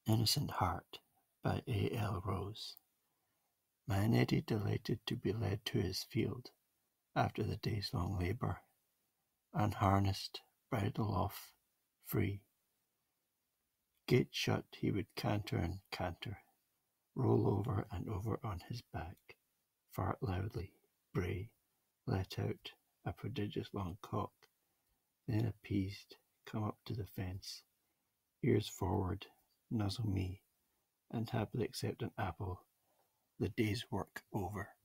Innocent Heart by A. L. Rowse. My Neddy delighted to be led to his field after the day's long labour, unharnessed, bridle off, free. Gate shut, he would canter and canter, roll over and over on his back, fart loudly, bray, let out a prodigious long cock, then appeased, come up to the fence, ears forward, nuzzle me, and happily accept an apple, the day's work over.